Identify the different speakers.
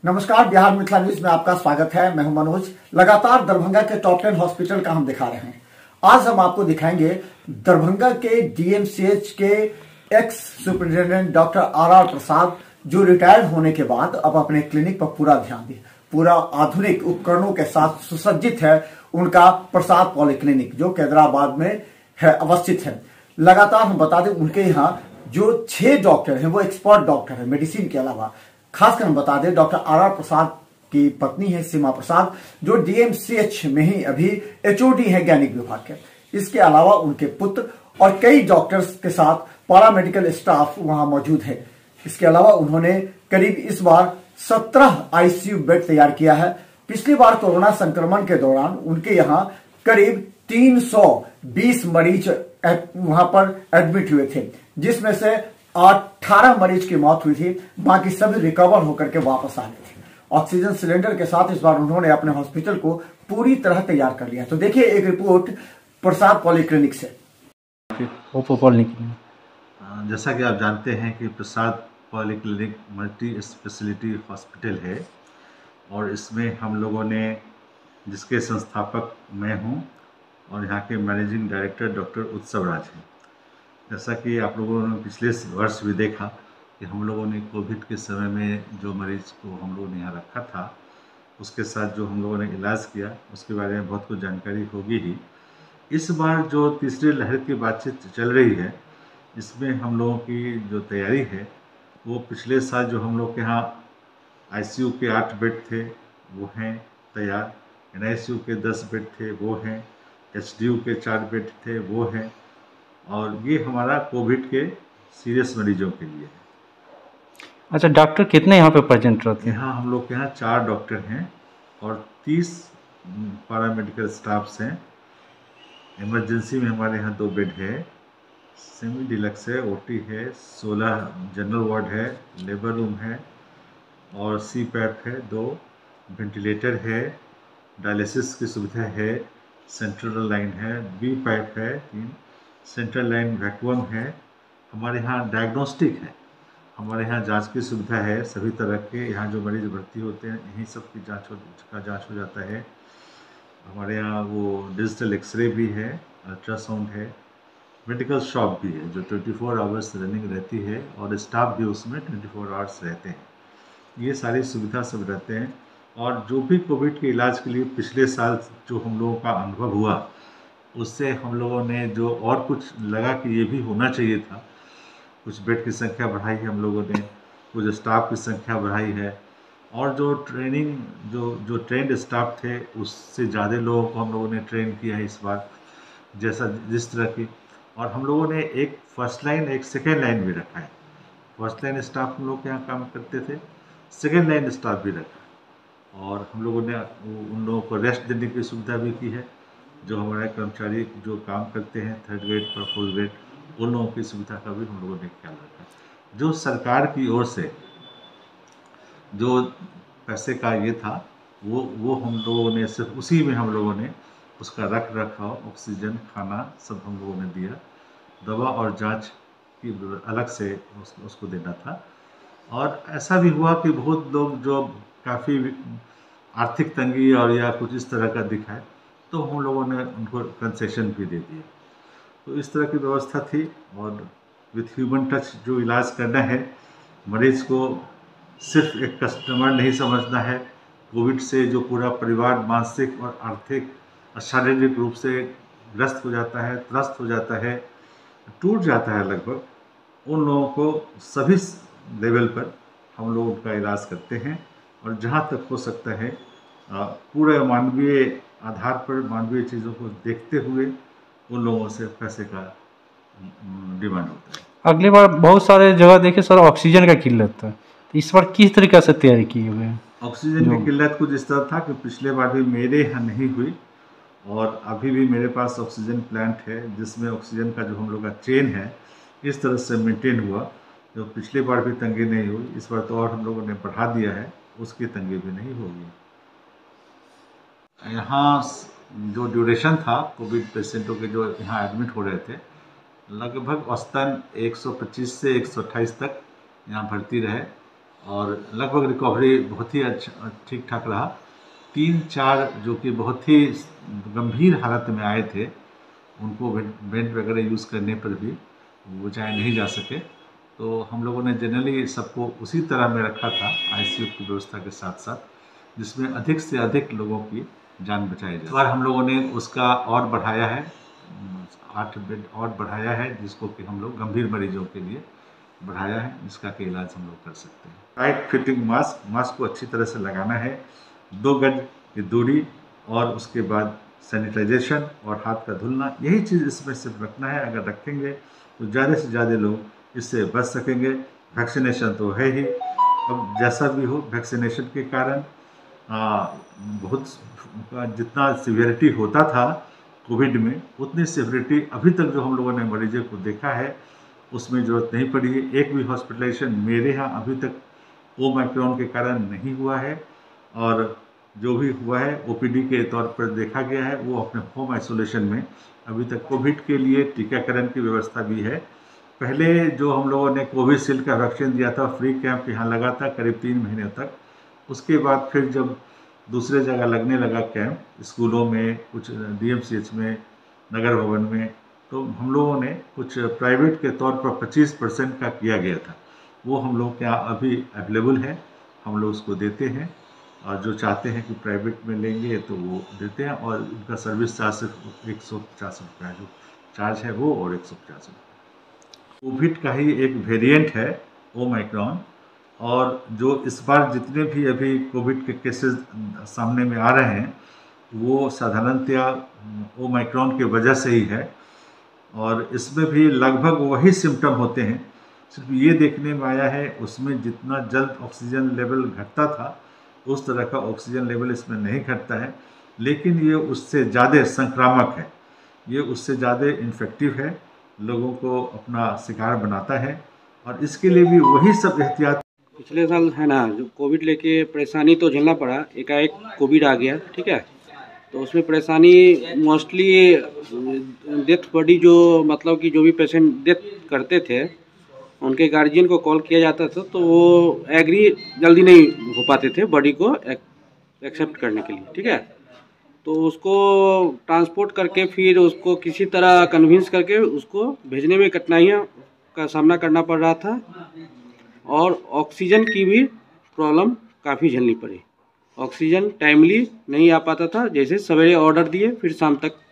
Speaker 1: नमस्कार, बिहार मिथिला न्यूज में आपका स्वागत है। मैं हूं मनोज। लगातार दरभंगा के टॉप 10 हॉस्पिटल का हम दिखा रहे हैं। आज हम आपको दिखाएंगे दरभंगा के डीएमसीएच के ex superintendent doctor R Prasad, जो रिटायर्ड होने के बाद अब अपने क्लिनिक पर पूरा ध्यान दिए। पूरा आधुनिक उपकरणों के साथ सुसज्जित है उनका प्रसाद पॉलीक्लिनिक, जो कैदराबाद में है अवस्थित है। लगातार हम बता दें, उनके यहाँ जो 6 डॉक्टर हैं वो एक्सपर्ट डॉक्टर हैं मेडिसिन के अलावा। खासकर हम बता दें, डॉक्टर आर प्रसाद की पत्नी है सीमा प्रसाद, जो डीएमसीएच में ही अभी एचओडी है गैनिक विभाग के। इसके अलावा उनके पुत्र और कई डॉक्टर्स के साथ पैरामेडिकल स्टाफ वहां मौजूद है। इसके अलावा उन्होंने करीब इस बार 17 आईसीयू बेड तैयार किया है। पिछली बार कोरोना संक्रमण के दौरान उनके यहाँ करीब 320 मरीज वहां पर एडमिट हुए थे, जिसमें से 18 मरीज की मौत हुई थी। बाकी सभी रिकवर होकर के वापस आ गए थे। ऑक्सीजन सिलेंडर के साथ इस बार उन्होंने अपने हॉस्पिटल को पूरी तरह तैयार कर लिया। तो देखिए एक रिपोर्ट प्रसाद पॉलीक्लिनिक से।
Speaker 2: जैसा कि आप जानते हैं कि Prasad polyclinic multi speciality hospital है और इसमें हम लोगों ने, जिसके संस्थापक मैं हूं और यहाँ के मैनेजिंग डायरेक्टर डॉक्टर उत्सव राज हैं। जैसा कि आप लोगों ने पिछले वर्ष भी देखा कि हम लोगों ने कोविड के समय में जो मरीज को हम लोगों ने यहाँ रखा था, उसके साथ जो हम लोगों ने इलाज किया, उसके बारे में बहुत कुछ जानकारी होगी ही। इस बार जो तीसरी लहर की बातचीत चल रही है, इसमें हम लोगों की जो तैयारी है वो पिछले साल जो हम लोग के यहाँ आईसीयू के 8 बेड थे वो हैं तैयार, एनआईसीयू के 10 बेड थे वो हैं, एचडीयू के 4 बेड थे वो हैं, और ये हमारा कोविड के सीरियस मरीजों के लिए है।
Speaker 3: अच्छा, डॉक्टर कितने यहाँ पे प्रेजेंट रहते हैं?
Speaker 2: यहाँ हम लोग के यहाँ 4 डॉक्टर हैं और 30 पैरामेडिकल स्टाफ्स हैं। इमरजेंसी में हमारे यहाँ 2 बेड है, सेमी डिलक्स है, ओटी है, 16 जनरल वार्ड है, लेबर रूम है और सी पैप है, 2 वेंटिलेटर है, डायलिसिस की सुविधा है, सेंट्रल लाइन है, बी पाइप है, 3 सेंट्रल लाइन वैक्यूम है। हमारे यहाँ डायग्नोस्टिक है, हमारे यहाँ जांच की सुविधा है सभी तरह के। यहाँ जो मरीज भर्ती होते हैं यहीं सब की जांच हो जाता है। हमारे यहाँ वो डिजिटल एक्सरे भी है, अल्ट्रासाउंड है, मेडिकल शॉप भी है जो 24 आवर्स रनिंग रहती है और स्टाफ भी उसमें 24 आवर्स रहते हैं। ये सारी सुविधा सब रहते हैं। और जो भी कोविड के इलाज के लिए पिछले साल जो हम लोगों का अनुभव हुआ, उससे हम लोगों ने जो और कुछ लगा कि ये भी होना चाहिए था, कुछ बेड की संख्या बढ़ाई है हम लोगों ने, कुछ स्टाफ की संख्या बढ़ाई है और जो ट्रेनिंग जो ट्रेंड स्टाफ थे उससे ज़्यादा लोगों को हम लोगों ने ट्रेन किया है इस बार, जिस तरह की। और हम लोगों ने एक फर्स्ट लाइन एक सेकेंड लाइन भी रखा है। फर्स्ट लाइन स्टाफ हम लोग यहाँ काम करते थे, सेकेंड लाइन स्टाफ भी रखा और हम लोगों ने उन लोगों को रेस्ट देने की सुविधा भी की है। जो हमारे कर्मचारी जो काम करते हैं 3rd ग्रेड और 4th ग्रेड, उन लोगों की सुविधा का भी हम लोगों ने ख्याल रखा। जो सरकार की ओर से जो पैसे का ये था वो हम लोगों ने सिर्फ उसी में हम लोगों ने उसका रख रखाव, ऑक्सीजन, खाना सब हम लोगों ने दिया। दवा और जांच की अलग से उसको देना था। और ऐसा भी हुआ कि बहुत लोग जो काफ़ी आर्थिक तंगी और या कुछ इस तरह का दिखाए, तो हम लोगों ने उनको कंसेशन भी दे दिया। तो इस तरह की व्यवस्था थी। और विथ ह्यूमन टच जो इलाज करना है, मरीज को सिर्फ एक कस्टमर नहीं समझना है। कोविड से जो पूरा परिवार मानसिक और आर्थिक और शारीरिक रूप से ग्रस्त हो जाता है, त्रस्त हो जाता है, टूट जाता है लगभग, उन लोगों को सभी लेवल पर हम लोग उनका इलाज करते हैं। और जहाँ तक हो सकता है पूरे मानवीय आधार पर, मानवीय चीज़ों को देखते हुए उन लोगों से पैसे का डिमांड होता है।
Speaker 3: अगली बार बहुत सारे जगह देखे सर ऑक्सीजन का किल्लत था, तो इस बार किस तरीके से तैयारी की हुई है?
Speaker 2: ऑक्सीजन की किल्लत कुछ इस तरह था कि पिछले बार भी मेरे यहाँ नहीं हुई और अभी भी मेरे पास ऑक्सीजन प्लांट है जिसमें ऑक्सीजन का जो हम लोग का चेन है इस तरह से मेंटेन हुआ। जो पिछले बार भी तंगी नहीं हुई, इस बार तो और हम लोगों ने बढ़ा दिया है, उसकी तंगी भी नहीं होगी। यहाँ जो ड्यूरेशन था कोविड पेशेंटों के जो यहाँ एडमिट हो रहे थे, लगभग औसतन 125 से 128 तक यहाँ भर्ती रहे और लगभग रिकवरी बहुत ही अच्छा ठीक ठाक रहा। 3-4 जो कि बहुत ही गंभीर हालत में आए थे, उनको बेड वगैरह यूज़ करने पर भी वो बचाए नहीं जा सके। तो हम लोगों ने जनरली सबको उसी तरह में रखा था आईसीयू की व्यवस्था के साथ साथ, जिसमें अधिक से अधिक लोगों की जान बचाई जाए। इस बार हम लोगों ने उसका और बढ़ाया है, 8 बेड और बढ़ाया है, जिसको कि हम लोग गंभीर मरीजों के लिए बढ़ाया है, जिसका कि इलाज हम लोग कर सकते हैं। टाइट फिटिंग मास्क को अच्छी तरह से लगाना है, 2 गज की दूरी, और उसके बाद सैनिटाइजेशन और हाथ का धुलना, यही चीज़ इसमें सिर्फ रखना है। अगर रखेंगे तो ज़्यादा से ज़्यादा लोग इससे बच सकेंगे। वैक्सीनेशन तो है ही, अब जैसा भी हो वैक्सीनेशन के कारण बहुत जितना सीवियरिटी होता था कोविड में, उतनी सीवियरिटी अभी तक जो हम लोगों ने मरीजों को देखा है उसमें ज़रूरत नहीं पड़ी है। एक भी हॉस्पिटलाइजेशन मेरे यहाँ अभी तक ओमाइक्रॉन के कारण नहीं हुआ है, और जो भी हुआ है ओपीडी के तौर पर देखा गया है, वो अपने होम आइसोलेशन में। अभी तक कोविड के लिए टीकाकरण की व्यवस्था भी है। पहले जो हम लोगों ने कोविशील्ड का वैक्सीन दिया था, फ्री कैंप यहाँ लगा था करीब 3 महीने तक। उसके बाद फिर जब दूसरे जगह लगने लगा कैंप, स्कूलों में, कुछ डीएमसीएच में, नगर भवन में, तो हम लोगों ने कुछ प्राइवेट के तौर पर 25% का किया गया था। वो हम लोग के यहाँ अभी अवेलेबल है, हम लोग उसको देते हैं, और जो चाहते हैं कि प्राइवेट में लेंगे तो वो देते हैं। और उनका सर्विस चार्ज सिर्फ 150 रुपया जो चार्ज है वो, और 150 रुपये। कोविड का ही एक वेरिएंट है ओमाइक्रॉन, और जो इस बार जितने भी अभी कोविड के केसेस सामने में आ रहे हैं वो साधारणतया ओमाइक्रॉन की वजह से ही है, और इसमें भी लगभग वही सिम्टम होते हैं। सिर्फ ये देखने में आया है उसमें जितना जल्द ऑक्सीजन लेवल घटता था उस तरह का ऑक्सीजन लेवल इसमें नहीं घटता है, लेकिन ये उससे ज़्यादा संक्रामक है, ये उससे ज़्यादा इन्फेक्टिव है, लोगों को अपना शिकार बनाता है, और इसके लिए भी वही सब एहतियात।
Speaker 4: पिछले साल है ना, जो कोविड लेके परेशानी तो झेलना पड़ा, एकाएक कोविड आ गया, ठीक है। तो उसमें परेशानी मोस्टली डेथ बॉडी, जो मतलब कि जो भी पेशेंट डेथ करते थे उनके गार्जियन को कॉल किया जाता था, तो वो एग्री जल्दी नहीं हो पाते थे बॉडी को एक्सेप्ट करने के लिए, ठीक है। तो उसको ट्रांसपोर्ट करके फिर उसको किसी तरह कन्विंस करके उसको भेजने में कठिनाइयों का सामना करना पड़ रहा था, और ऑक्सीजन की भी प्रॉब्लम काफ़ी झेलनी पड़ी। ऑक्सीजन टाइमली नहीं आ पाता था, जैसे सवेरे ऑर्डर दिए फिर शाम तक